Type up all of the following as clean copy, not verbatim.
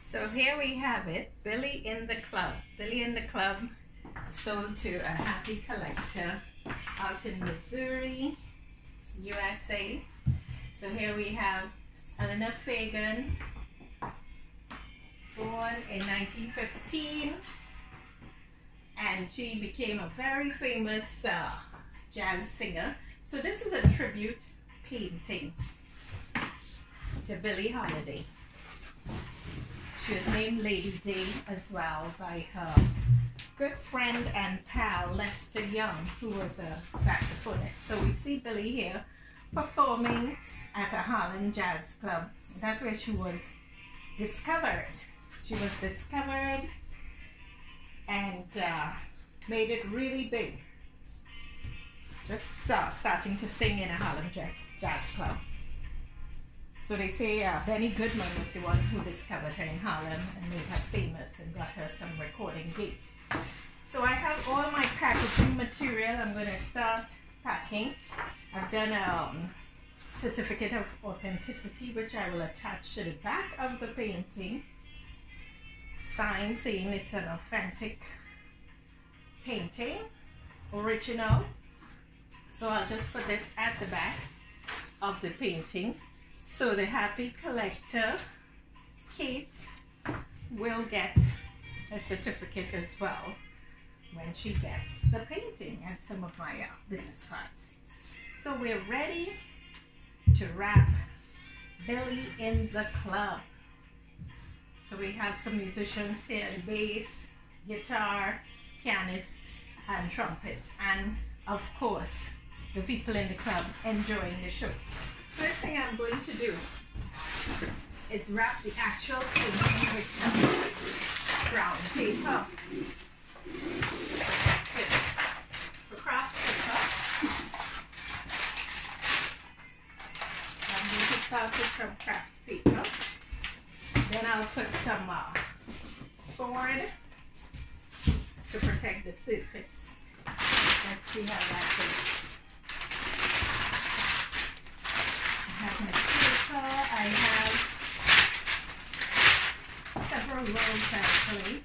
So here we have it, Billie in the Club. Billie in the Club sold to a happy collector out in Missouri, USA. So here we have Eleanor Fagan, born in 1915, and she became a very famous jazz singer. So this is a tribute painting to Billie Holiday. She was named Lady Day as well by her good friend and pal Lester Young, who was a saxophonist. So we see Billie here performing at a Harlem Jazz Club. That's where she was discovered. She was discovered and made it really big. Just starting to sing in a Harlem Jazz Club. So they say Benny Goodman was the one who discovered her in Harlem and made her famous and got her some recording gigs. So I have all my packaging material. I'm going to start packing. I've done a certificate of authenticity, which I will attach to the back of the painting. Sign saying it's an authentic painting, original. So I'll just put this at the back of the painting. So the happy collector, Kate, will get a certificate as well when she gets the painting and some of my business cards. So we're ready to wrap Billie in the Club. So we have some musicians here, bass, guitar, pianist, and trumpet, and of course the people in the club enjoying the show. First thing I'm going to do is wrap the actual painting with some brown paper. For craft paper, I'm going to start with some craft paper. Then I'll put some board to protect the surface. Let's see how that goes. I have my paper. I have several rolls actually.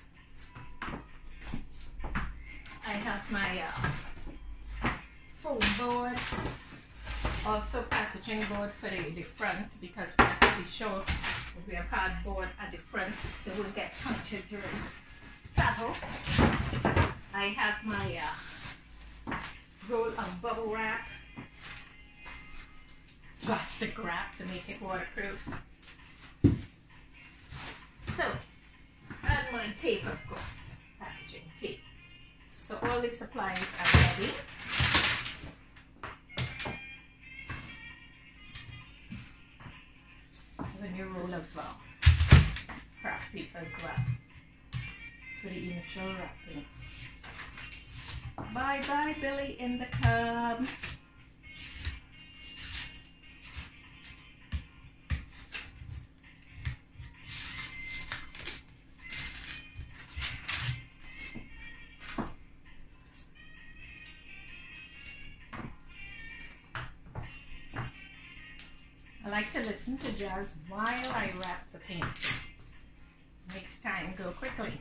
I have my foam board, also packaging board for the front, because we have to be sure that we have cardboard at the front so we'll get punctured during travel. I have my roll of bubble wrap, plastic wrap to make it waterproof. So, and my tape, of course, packaging tape. So all the supplies are ready. Then your roll of craft paper as well for the initial wrapping. Bye bye, Billie in the Club. I like to listen to jazz while I wrap the paint. Makes time go quickly.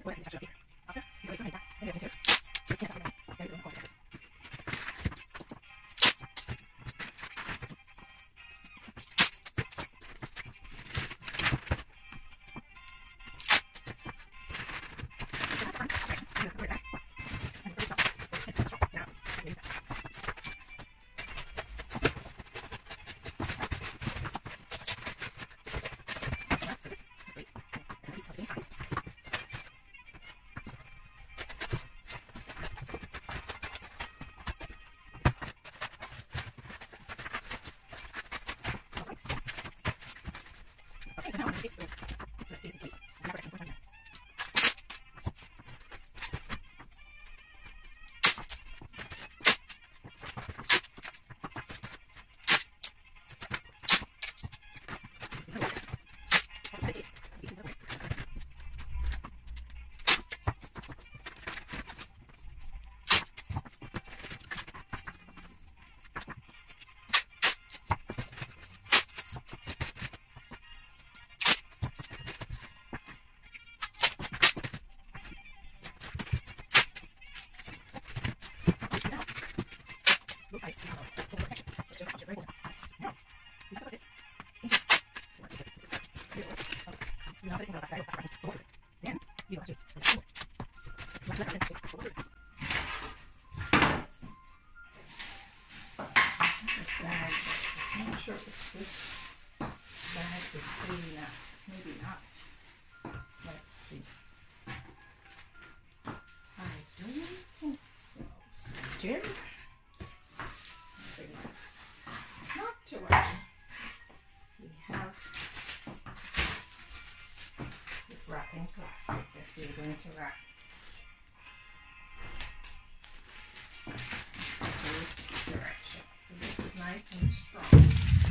I'm not sure if this bag is big enough. Maybe not. Let's see. I don't think so. So, Jim, big enough. Not to worry. We have this wrapping plastic that we're going to wrap. Direction. So this is nice and strong.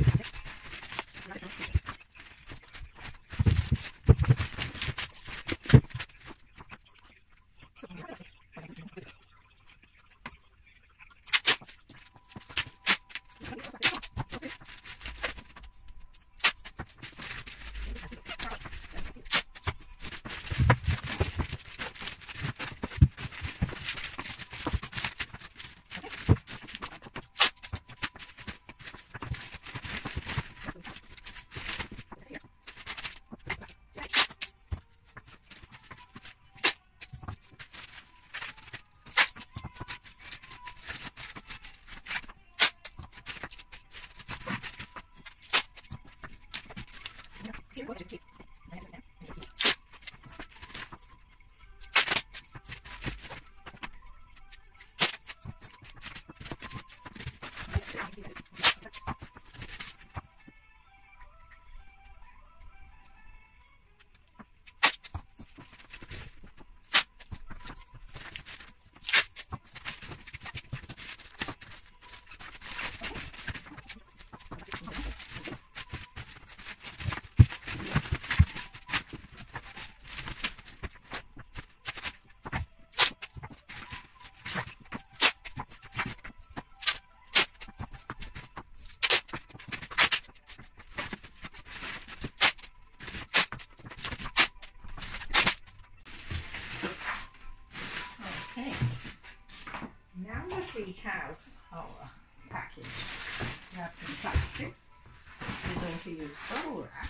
Okay, now that we have our package wrapped in plastic, we're going to use bubble wrap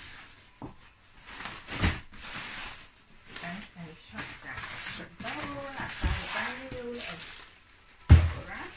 and finish up that. So bubble wrap, a bundle of bubble wrap.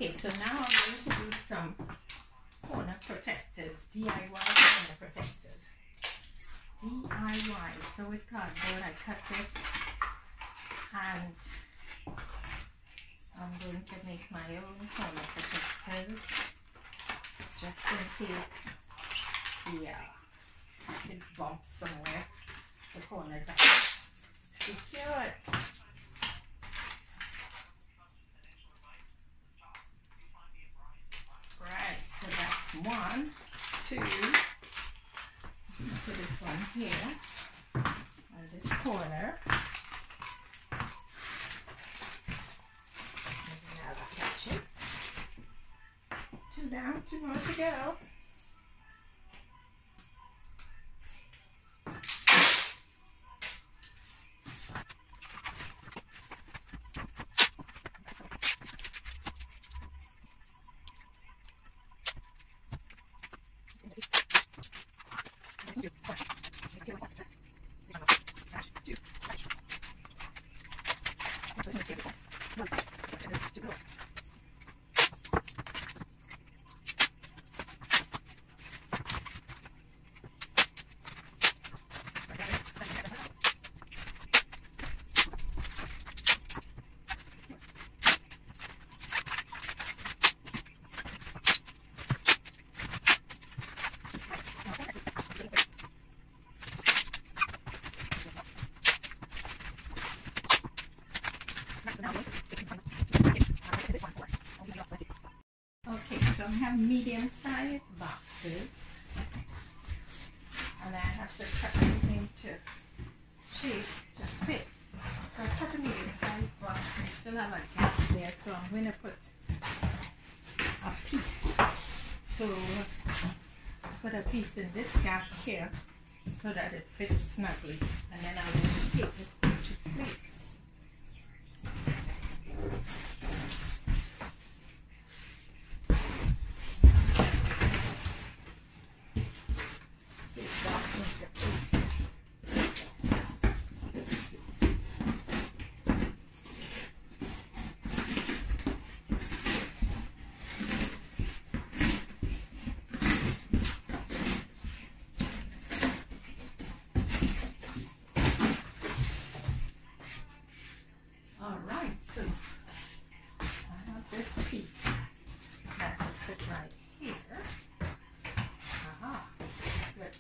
Okay, so now I'm going to do some corner protectors, DIY corner protectors. DIY, so with cardboard I cut it and I'm going to make my own corner protectors just in case it bumps somewhere. The corners are secured. Right, so that's 1, 2. Put this one here on this corner. Maybe now I'll catch it. 2 down, 2 more to go. Okay, so I have medium-sized boxes, and I have to cut everything to shape to fit. So I cut a medium-sized box and still have a gap there, so I'm going to put a piece. So put a piece in this gap here so that it fits snugly, and then I'll just tape it into place. Alright, so I have this piece that will fit right here. Aha, good.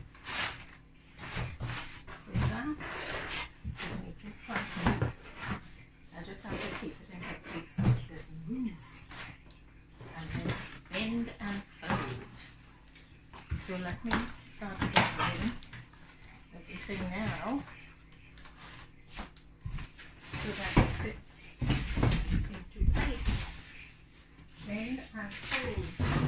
So that will make it perfect. I just have to tape it into place so it doesn't move. And then bend and fold. So let me start bending everything now, so that it fits into place. Bend and fold.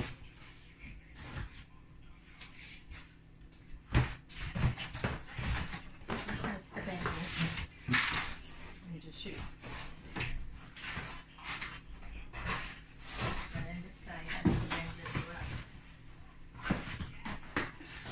That's the bending into shape. And then this side has to bend as well.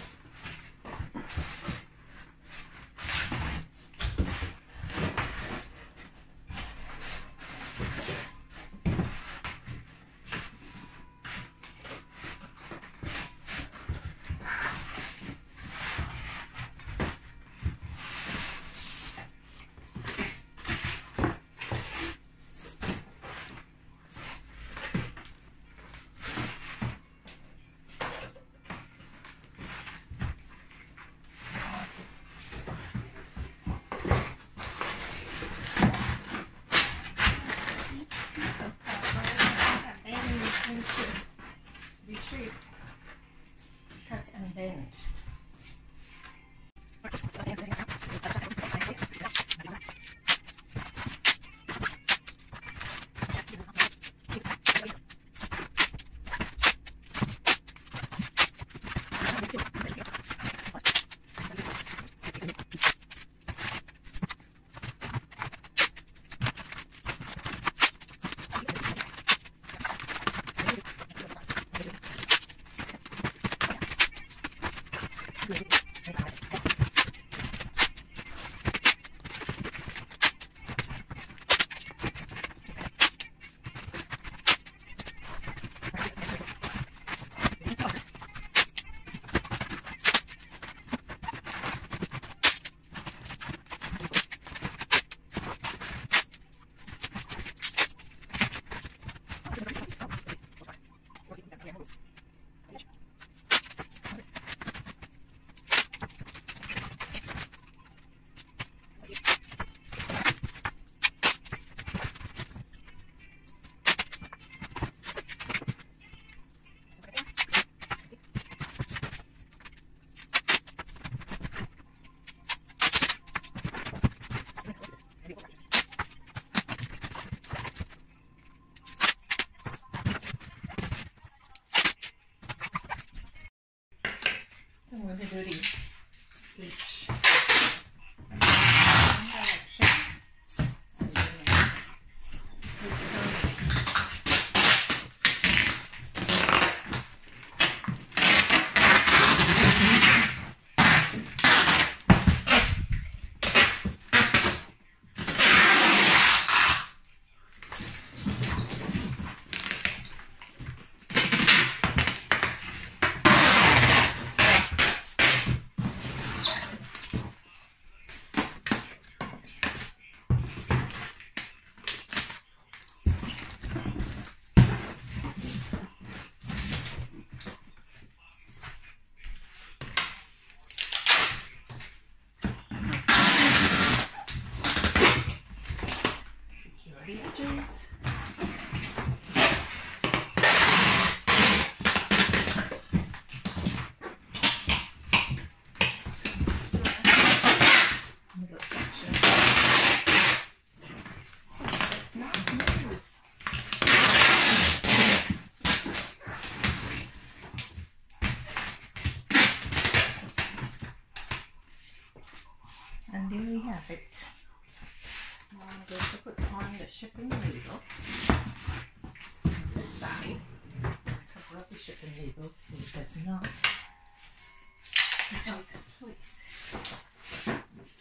And there we have it. Now I'm going to put on the shipping label on this side. Cover up the shipping label so it does not get out of place.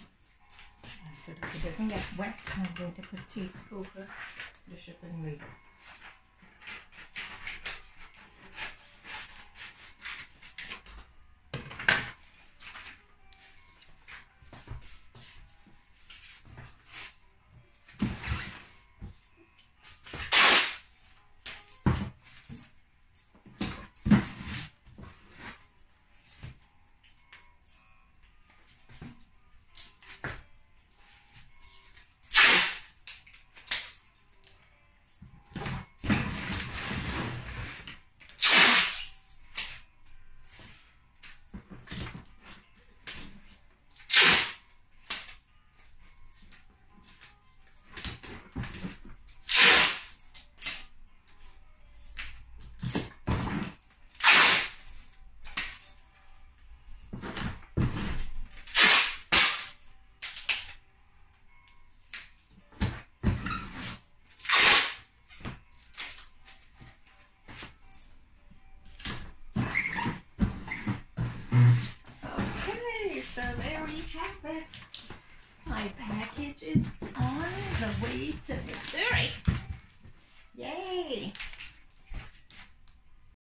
And so that it doesn't get wet, I'm going to put tape over the shipping label.